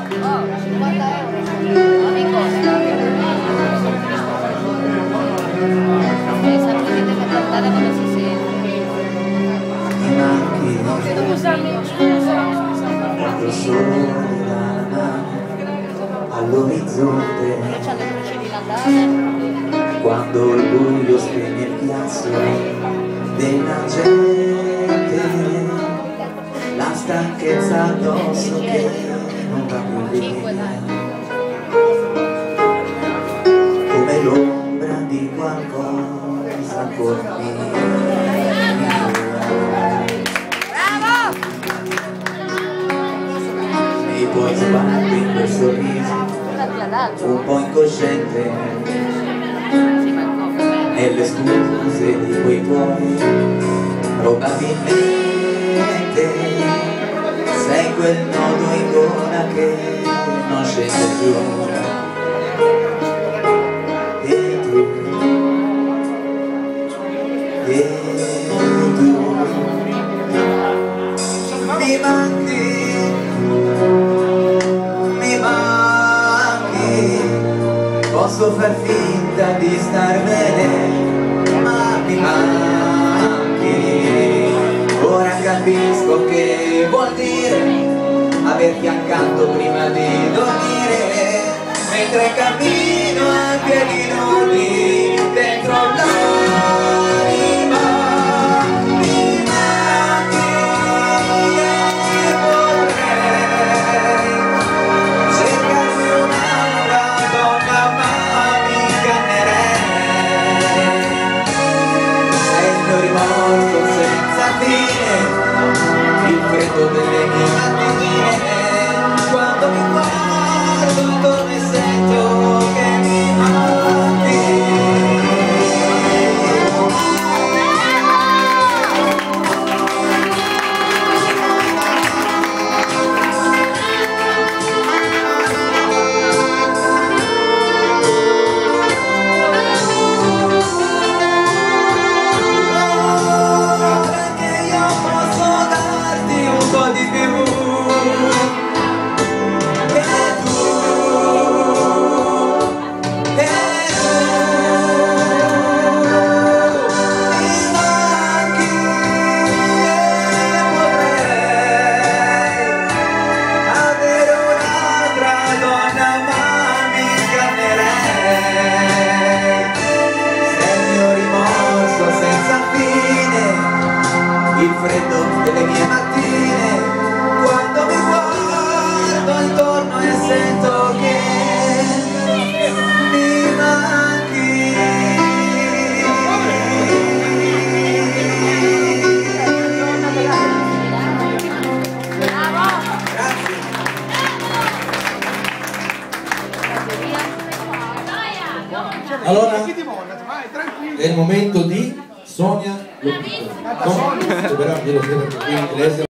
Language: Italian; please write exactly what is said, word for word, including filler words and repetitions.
cinquanta euro. Non mi costa. E sapete che cantare come si sente. Scusami, Guardo solo la mano all'orizzonte, c'ha le luci di Natale. quando il buio spegne il ghiaccio della gente, la stanchezza addosso che non va più via, come l'ombra di qualcosa por me. E poi sbatti in quel sorriso un po' incosciente nelle scuse di quei tuoi, probabilmente sei quel nodo in gola che non scende più. E tu, e tu mi manchi, mi manchi, posso far finta di star bene, ma mi manchi. Ora capisco che vuol dire averti accanto prima di dormire, mentre cammino a piedi nudi dentro l'anima. Mi manchi e vorrei cercarmi un'altra donna, ma mi ingannerei. Sei il mio rimorso senza fine, il freddo delle mie mattine, quando mi guardo intorno e sento che mi manchi. Il freddo delle mie mattine, quando mi guardo intorno e sento che mi manchi. Grazie. Allora è il momento di Sonia Lopito.